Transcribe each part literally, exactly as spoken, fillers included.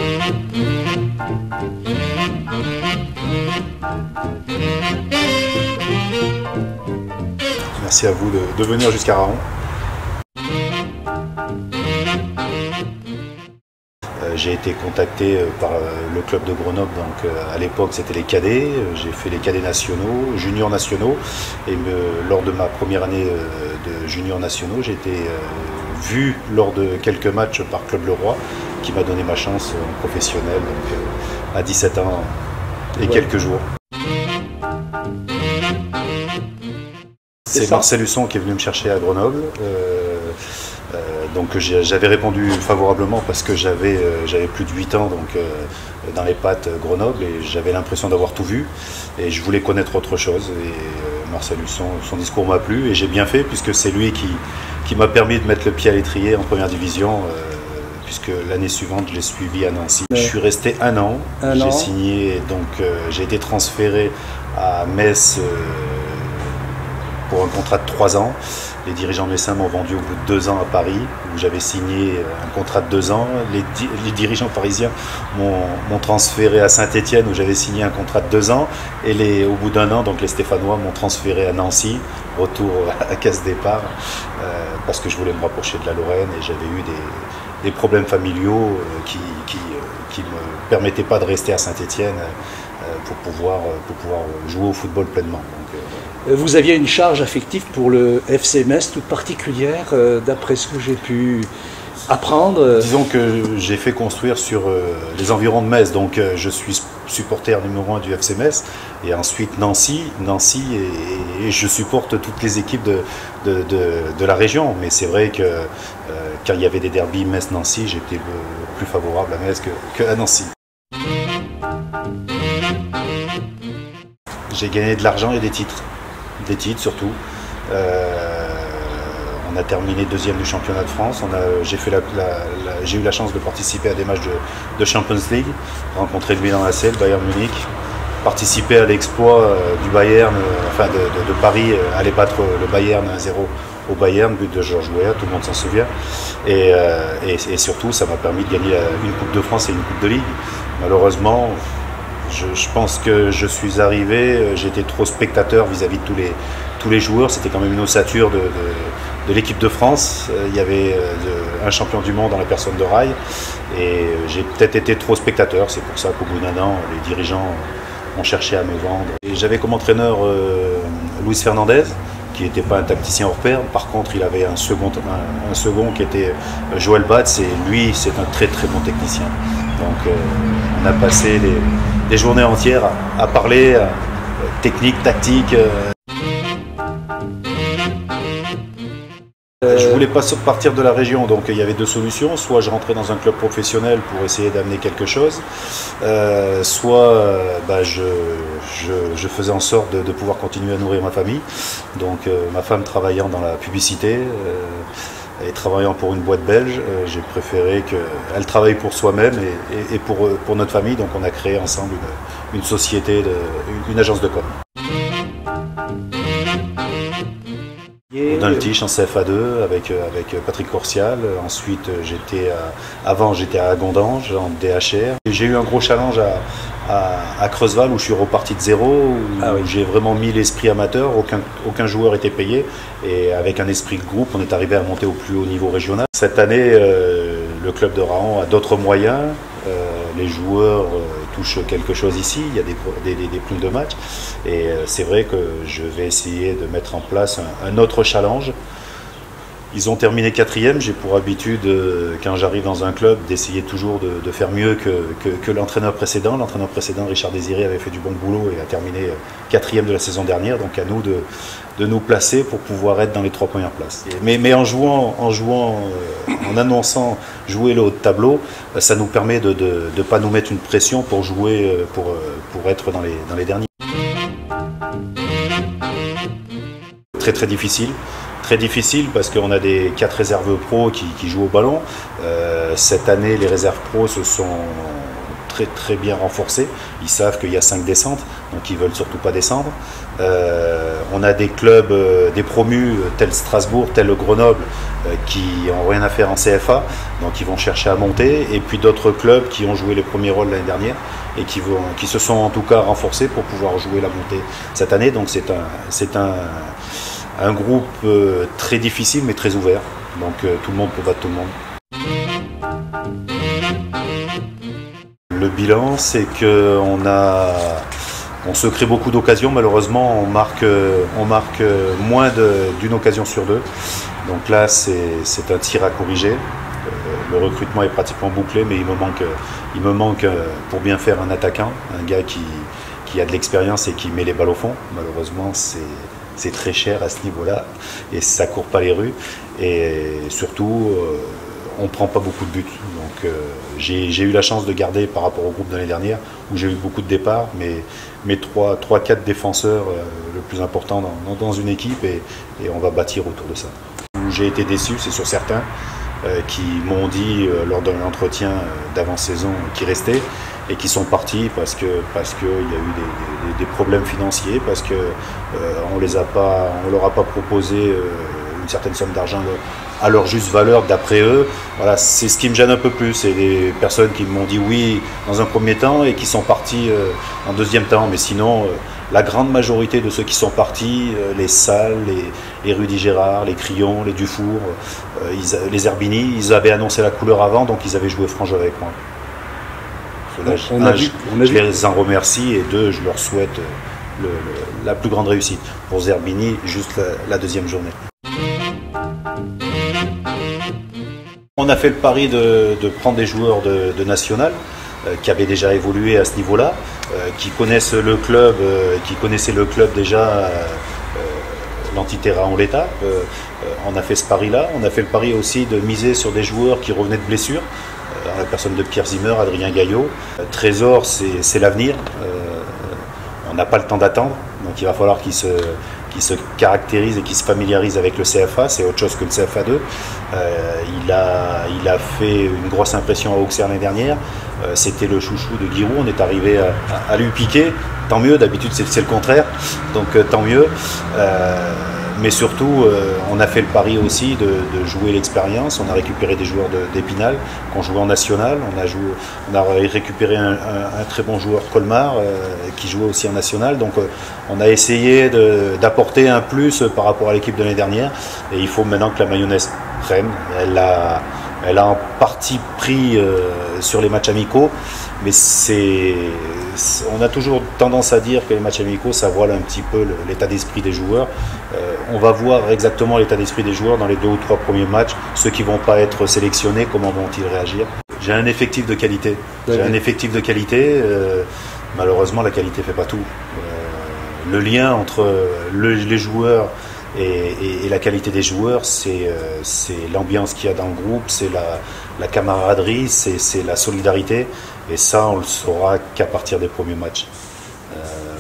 Merci à vous de, de venir jusqu'à Rahon. Euh, j'ai été contacté par euh, le club de Grenoble, donc euh, à l'époque c'était les cadets, j'ai fait les cadets nationaux, juniors nationaux, et me, lors de ma première année euh, de juniors nationaux, j'ai été euh, vu lors de quelques matchs par Club Leroy, qui m'a donné ma chance en professionnel, donc euh, à dix-sept ans et ouais. quelques jours. C'est Marcel Husson qui est venu me chercher à Grenoble. Euh, euh, donc j'avais répondu favorablement parce que j'avais euh, plus de huit ans donc, euh, dans les pattes Grenoble et j'avais l'impression d'avoir tout vu. Et je voulais connaître autre chose. Et euh, Marcel Husson, son discours m'a plu et j'ai bien fait puisque c'est lui qui, qui m'a permis de mettre le pied à l'étrier en première division. Euh, puisque l'année suivante, je l'ai suivi à Nancy. Ouais. Je suis resté un an. J'ai signé, donc euh, j'ai été transféré à Metz. Euh, pour un contrat de trois ans. Les dirigeants messins m'ont vendu au bout de deux ans à Paris, où j'avais signé un contrat de deux ans. Les, di les dirigeants parisiens m'ont transféré à Saint-Étienne, où j'avais signé un contrat de deux ans. Et les, au bout d'un an, donc les Stéphanois m'ont transféré à Nancy, retour à casse départ, euh, parce que je voulais me rapprocher de la Lorraine et j'avais eu des, des problèmes familiaux euh, qui ne qui, euh, qui me permettaient pas de rester à Saint-Étienne euh, pour, pouvoir, pour pouvoir jouer au football pleinement. Donc, euh, Vous aviez une charge affective pour le F C Metz toute particulière, euh, d'après ce que j'ai pu apprendre. Disons que j'ai fait construire sur euh, les environs de Metz, donc euh, je suis supporter numéro un du F C Metz, et ensuite Nancy, Nancy et, et je supporte toutes les équipes de, de, de, de la région. Mais c'est vrai que euh, quand il y avait des derbies Metz-Nancy, j'étais plus favorable à Metz que, que à Nancy. J'ai gagné de l'argent et des titres. Des titres surtout. Euh, on a terminé deuxième du championnat de France. J'ai eu la chance de participer à des matchs de, de Champions League, rencontrer le Milan A C, le Bayern Munich, participer à l'exploit euh, du Bayern, euh, enfin de, de, de Paris, euh, aller battre le Bayern un zéro au Bayern, but de Georges Weah, tout le monde s'en souvient. Et, euh, et, et surtout, ça m'a permis de gagner une Coupe de France et une Coupe de Ligue. Malheureusement, Je, je pense que je suis arrivé, j'étais trop spectateur vis-à-vis de tous les, tous les joueurs. C'était quand même une ossature de, de, de l'équipe de France. Il y avait de, un champion du monde dans la personne de Rai. Et j'ai peut-être été trop spectateur. C'est pour ça qu'au bout d'un an, les dirigeants ont cherché à me vendre. J'avais comme entraîneur euh, Luis Fernandez, qui n'était pas un tacticien hors pair. Par contre, il avait un second, un, un second qui était Joël Batz. Et lui, c'est un très très bon technicien. Donc euh, on a passé des, des journées entières à, à parler euh, technique, tactique. Euh. Euh... Je voulais pas partir de la région, donc il y avait deux solutions. Soit je rentrais dans un club professionnel pour essayer d'amener quelque chose, euh, soit euh, bah, je, je, je faisais en sorte de, de pouvoir continuer à nourrir ma famille. Donc euh, ma femme travaillant dans la publicité, euh, et travaillant pour une boîte belge, euh, j'ai préféré qu'elle travaille pour soi-même et, et, et pour, pour notre famille. Donc on a créé ensemble une, une société, de, une, une agence de com. Dans le Tiche en C F A deux avec, avec Patrick Corsial. Ensuite, j'étais avant j'étais à Gondange en D H R. J'ai eu un gros challenge à, à, à Creuseval où je suis reparti de zéro, où, ah oui. où j'ai vraiment mis l'esprit amateur. Aucun, aucun joueur était payé et avec un esprit de groupe, on est arrivé à monter au plus haut niveau régional. Cette année, euh, le club de Rahon a d'autres moyens. Euh, les joueurs euh, touchent quelque chose ici, il y a des, des, des primes de match et euh, c'est vrai que je vais essayer de mettre en place un, un autre challenge. Ils ont terminé quatrième, j'ai pour habitude euh, quand j'arrive dans un club d'essayer toujours de, de faire mieux que, que, que l'entraîneur précédent. L'entraîneur précédent, Richard Désiré, avait fait du bon boulot et a terminé quatrième de la saison dernière, donc à nous de, de nous placer pour pouvoir être dans les trois premières places. Et, mais, mais en jouant, en, jouant euh, en annonçant jouer le haut de tableau, ça nous permet de ne pas nous mettre une pression pour jouer, pour, pour être dans les, dans les derniers. Très très difficile. Très difficile parce qu'on a des quatre réserves pro qui, qui jouent au ballon. Euh, cette année, les réserves pro se sont très très bien renforcés. Ils savent qu'il y a cinq descentes, donc ils veulent surtout pas descendre. Euh, on a des clubs, euh, des promus tels Strasbourg, tels Grenoble, euh, qui n'ont rien à faire en C F A, donc ils vont chercher à monter. Et puis d'autres clubs qui ont joué les premiers rôles l'année dernière et qui, vont, qui se sont en tout cas renforcés pour pouvoir jouer la montée cette année. Donc c'est un, c'est un, un groupe euh, très difficile mais très ouvert. Donc euh, tout le monde peut battre tout le monde. Le bilan, c'est qu'on a, on se crée beaucoup d'occasions. Malheureusement, on marque, on marque moins d'une occasion sur deux. Donc là, c'est un tir à corriger. Le recrutement est pratiquement bouclé, mais il me manque, il me manque pour bien faire un attaquant, un gars qui, qui a de l'expérience et qui met les balles au fond. Malheureusement, c'est très cher à ce niveau-là et ça court pas les rues. Et surtout, on ne prend pas beaucoup de buts. Donc euh, j'ai eu la chance de garder par rapport au groupe de l'année dernière où j'ai eu beaucoup de départs, mais mes trois quatre défenseurs euh, le plus important dans, dans une équipe et, et on va bâtir autour de ça. Où j'ai été déçu, c'est sur certains euh, qui m'ont dit euh, lors d'un entretien euh, d'avant-saison qui restaient et qui sont partis parce que parce qu'il y a eu des, des, des problèmes financiers, parce qu'on euh, les a pas, on leur a pas proposé euh, une certaine somme d'argent à leur juste valeur d'après eux. Voilà, c'est ce qui me gêne un peu plus. C'est des personnes qui m'ont dit oui dans un premier temps et qui sont partis euh, en deuxième temps. Mais sinon, euh, la grande majorité de ceux qui sont partis, euh, les Salles, les, les Rudy Gérard, les Crillon, les Dufour, euh, ils, les Herbini, ils avaient annoncé la couleur avant, donc ils avaient joué franc jeu avec moi. Là, on un, a vu, on a je vu. les en remercie et deux, je leur souhaite le, le, la plus grande réussite. Pour Zerbini, juste la, la deuxième journée. On a fait le pari de, de prendre des joueurs de, de national euh, qui avaient déjà évolué à ce niveau-là, euh, qui connaissent le club, euh, qui connaissaient le club déjà, euh, l'entité Raon-l'État. Euh, on a fait ce pari-là. On a fait le pari aussi de miser sur des joueurs qui revenaient de blessures, euh, la personne de Pierre Zimmer, Adrien Gaillot. Euh, Trésor, c'est l'avenir. Euh, on n'a pas le temps d'attendre, donc il va falloir qu'il se qui se caractérise et qui se familiarise avec le C F A, c'est autre chose que le C F A deux. Euh, il, a, il a fait une grosse impression à Auxerre l'année dernière, euh, c'était le chouchou de Giroud, on est arrivé à, à, à lui piquer, tant mieux, d'habitude c'est le contraire, donc euh, tant mieux. Euh, mais surtout, euh, on a fait le pari aussi de, de jouer l'expérience, on a récupéré des joueurs d'Épinal qui ont joué en national, on a, joué, on a récupéré un, un, un très bon joueur Colmar euh, qui jouait aussi en national, donc euh, on a essayé d'apporter un plus par rapport à l'équipe de l'année dernière et il faut maintenant que la mayonnaise prenne. Elle a, elle a en partie pris euh, sur les matchs amicaux, mais c'est, on a toujours tendance à dire que les matchs amicaux, ça voile un petit peu l'état d'esprit des joueurs. Euh, on va voir exactement l'état d'esprit des joueurs dans les deux ou trois premiers matchs. Ceux qui ne vont pas être sélectionnés, comment vont-ils réagir? J'ai un effectif de qualité. J'ai un effectif de qualité. Euh, malheureusement, la qualité ne fait pas tout. Euh, le lien entre le, les joueurs et, et, et la qualité des joueurs, c'est euh, l'ambiance qu'il y a dans le groupe, c'est la, la camaraderie, c'est la solidarité. Et ça, on le saura qu'à partir des premiers matchs. Euh,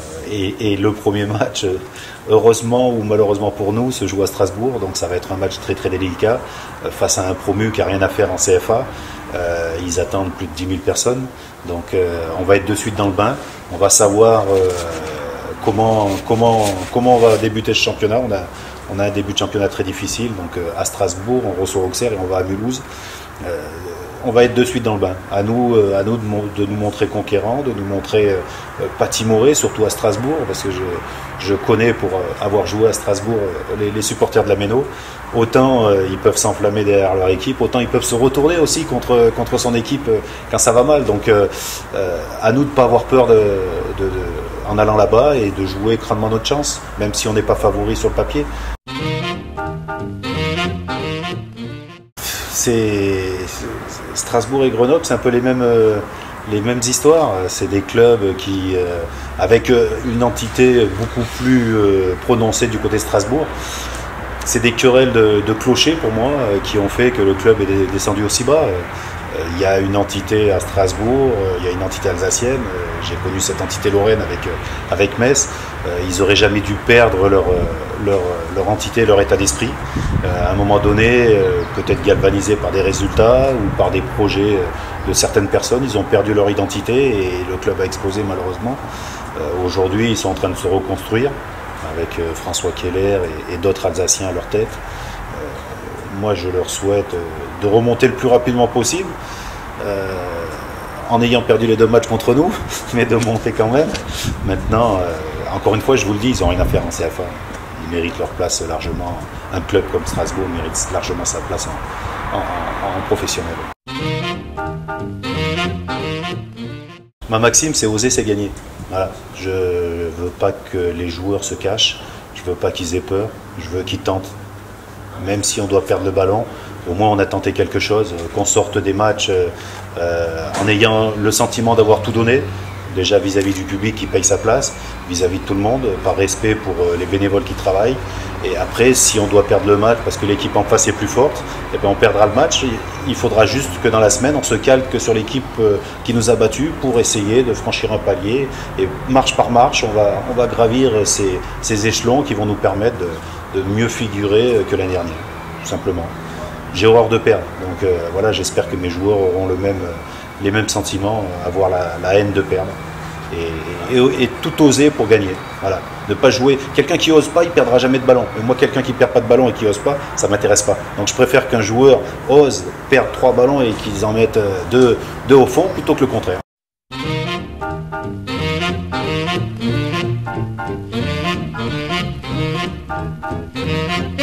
et, et le premier match, heureusement ou malheureusement pour nous, se joue à Strasbourg. Donc ça va être un match très très délicat euh, face à un promu qui n'a rien à faire en C F A. Euh, ils attendent plus de dix mille personnes. Donc euh, on va être de suite dans le bain. On va savoir euh, comment, comment, comment on va débuter ce championnat. On a, on a un début de championnat très difficile. Donc euh, à Strasbourg, on reçoit Auxerre et on va à Mulhouse. Euh, on va être de suite dans le bain. À nous, à nous de, de nous montrer conquérants, de nous montrer euh, pas timorés, surtout à Strasbourg, parce que je, je connais pour avoir joué à Strasbourg les, les supporters de la Méno. Autant euh, ils peuvent s'enflammer derrière leur équipe, autant ils peuvent se retourner aussi contre, contre son équipe euh, quand ça va mal. Donc euh, euh, à nous de ne pas avoir peur de, de, de, en allant là-bas et de jouer crânement notre chance, même si on n'est pas favori sur le papier. C'est Strasbourg et Grenoble, c'est un peu les mêmes, euh, les mêmes histoires. C'est des clubs qui, euh, avec une entité beaucoup plus euh, prononcée du côté Strasbourg, c'est des querelles de, de clochers pour moi euh, qui ont fait que le club est descendu aussi bas. Euh, il y a une entité à Strasbourg, euh, il y a une entité alsacienne. Euh, J'ai connu cette entité lorraine avec, euh, avec Metz. Euh, ils n'auraient jamais dû perdre leur, leur, leur entité, leur état d'esprit. Euh, à un moment donné, euh, peut-être galvanisés par des résultats ou par des projets de certaines personnes. Ils ont perdu leur identité et le club a explosé malheureusement. Euh, Aujourd'hui, ils sont en train de se reconstruire avec euh, François Keller et, et d'autres Alsaciens à leur tête. Euh, moi, je leur souhaite euh, de remonter le plus rapidement possible, euh, en ayant perdu les deux matchs contre nous, mais de monter quand même. Maintenant, euh, encore une fois, je vous le dis, ils n'ont rien à faire en C F A. Ils méritent leur place largement. Un club comme Strasbourg mérite largement sa place en, en, en, en professionnel. Ma maxime, c'est oser, c'est gagner. Voilà. Je ne veux pas que les joueurs se cachent, je ne veux pas qu'ils aient peur, je veux qu'ils tentent. Même si on doit perdre le ballon, au moins on a tenté quelque chose, qu'on sorte des matchs euh, en ayant le sentiment d'avoir tout donné, déjà vis-à-vis du public qui paye sa place, vis-à-vis de tout le monde, par respect pour les bénévoles qui travaillent. Et après, si on doit perdre le match parce que l'équipe en face est plus forte, eh bien on perdra le match. Il faudra juste que dans la semaine, on se calque sur l'équipe qui nous a battus pour essayer de franchir un palier. Et marche par marche, on va, on va gravir ces, ces échelons qui vont nous permettre de, de mieux figurer que l'année dernière, tout simplement. J'ai horreur de perdre, donc euh, voilà, j'espère que mes joueurs auront le même, les mêmes sentiments, avoir la, la haine de perdre. Et, et, et tout oser pour gagner. Voilà. Ne pas jouer. Quelqu'un qui ose pas, il perdra jamais de ballon. Et moi, quelqu'un qui perd pas de ballon et qui ose pas, ça m'intéresse pas. Donc je préfère qu'un joueur ose perdre trois ballons et qu'ils en mettent deux, deux au fond plutôt que le contraire. Thank you.